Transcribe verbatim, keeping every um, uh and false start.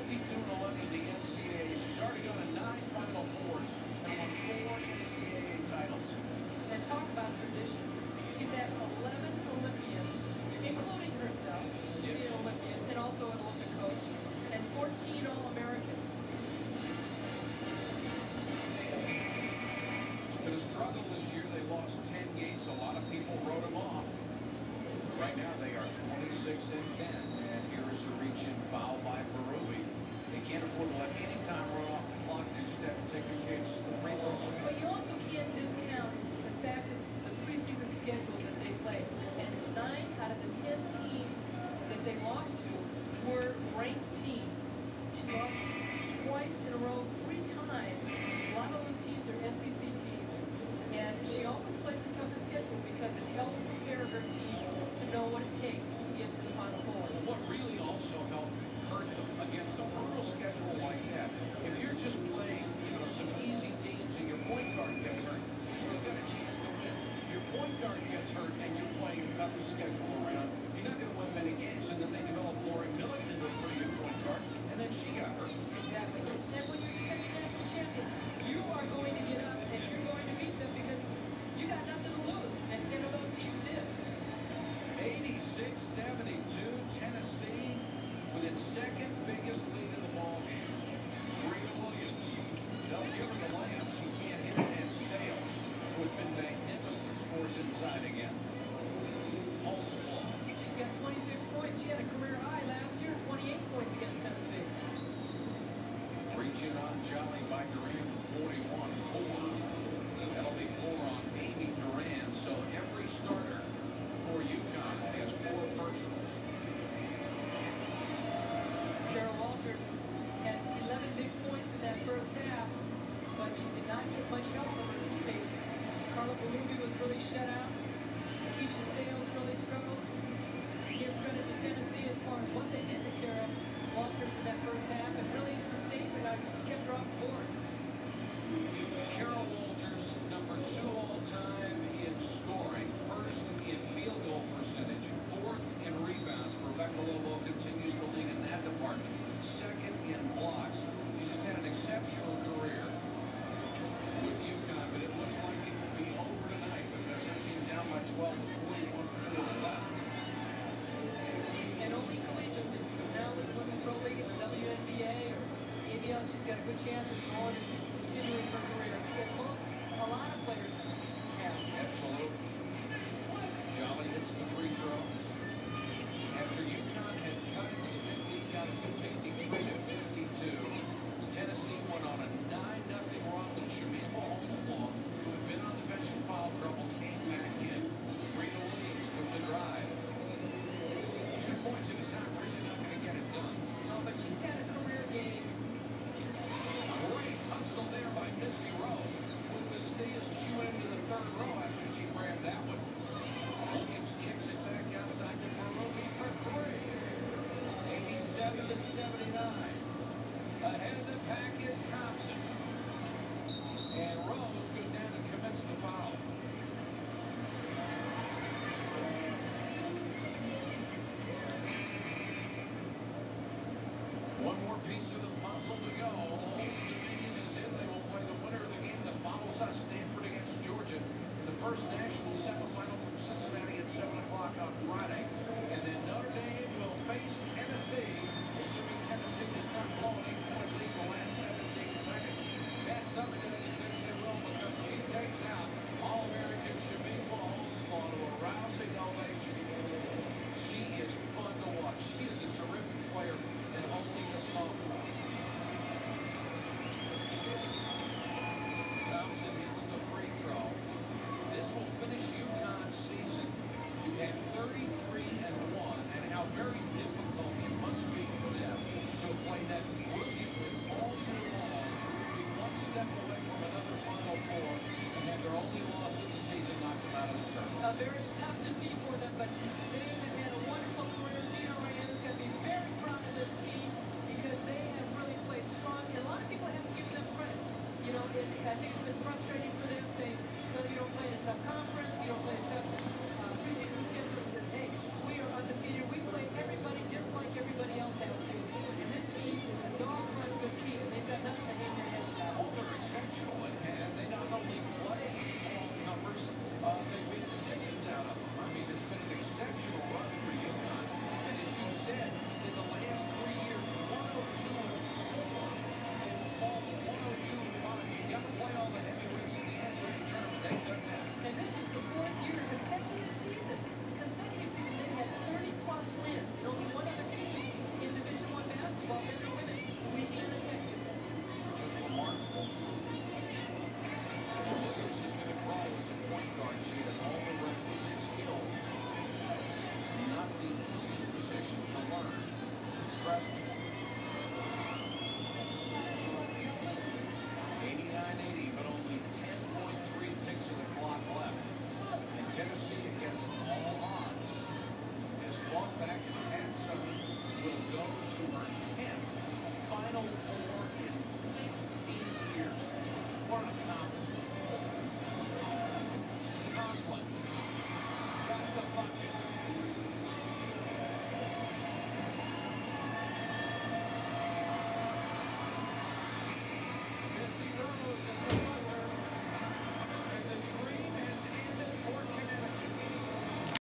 fifty-two and eleven in the N C double A. She's already gone to nine Final Fours and won four N C double A titles. And talk about tradition. She's had eleven Olympians, including herself, to be an Olympian, and also an Olympic coach, and fourteen All-Americans. It's been a struggle this year. They lost ten games. A lot of people wrote them off. Right now they are twenty-six and ten. And here is a reach-in foul by Berube. They can't afford to let any time run off the clock. They just have to take a chance to the free throw. But you also can't discount the fact that the preseason schedule that they played, and nine out of the ten teams that they lost to were ranked teams. She lost twice in a row, three times. A lot of those teams are S E C teams, and she always plays the toughest schedule because it helps prepare her team to know what it takes to get to the Final Four. What really also helped hurt them against a brutal schedule like that, if you're just playing, you know, some easy teams and your point guard gets hurt, you still got a chance to win. If your point guard gets hurt and you're playing the toughest schedule around, you're not going to win many games. And then they developed Lori Milligan into a pretty good point guard, and then she got hurt. Exactly. And when you're defending national champions, you are going to get up and you're going to beat them because you got nothing to lose. And ten of those teams did. eighty-six seventy-two, Tennessee with its second biggest lead in the ballgame. Serena Williams. They'll give her the layup. She can't hit it, and Sales, who has been magnificent, scores inside again. Holtzclaw. She's got twenty-six points. She had a career high last year, twenty-eight points against Tennessee. Reaching on Jolly by Durant with forty-one four. That'll be four on Amy Durant. So every starter for UConn has four personals. Cheryl Walters had eleven big points in that first half, but she did not get much help from her teammates. Carla Berube was really shut out. Keisha Sales really struggled. Give credit to Tennessee as far as what they did to Kara Walters in that first half and really sustained her, kept her off boards. Carol Walters, number two all-time in scoring, first in field goal percentage, fourth in rebounds. Rebecca Lobo continues to lead in that department, second in blocks. She just had an exceptional career with UConn, but it looks like it will be over tonight because her team down by twelve with forty-one four left. And only collegiately, because now with the Women's Pro League and the W N B A or A B L, she's got a good chance of drawing and continuing her career. As most, a lot of players have. Absolutely. Jolly hits the free throw. After UConn had cut into the mid-league, got it to fifty-three to fifty-two. Tennessee went on a nine nothing run with Shamima Holtzclaw, who had been on the bench in foul trouble, came back in. Serena Williams with the drive. Two points at a time, really not going to get it done. No, but she's had a career game. Great hustle there by Missy Rose with the steal. She went into the third row after she grabbed that one. Williams kicks it back outside to Berube for three. eighty-seven to seventy-nine. Ahead of the pack is Thompson. And Rose goes down and commits the foul. One more piece of the puzzle to go. Old Dominion is in. They will play the winner of the game that follows us, Stanford against Georgia, in the first national semifinal from Cincinnati at seven o'clock on Friday.